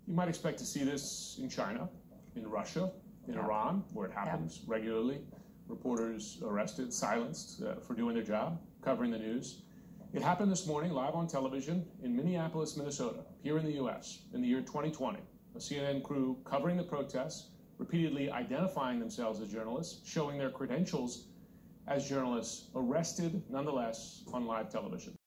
You might expect to see this in China, in Russia, in Iran, where it happens regularly. Reporters arrested, silenced for doing their job, covering the news. It happened this morning live on television in Minneapolis, Minnesota, here in the U.S. in the year 2020. A CNN crew covering the protests, repeatedly identifying themselves as journalists, showing their credentials as journalists, arrested nonetheless on live television.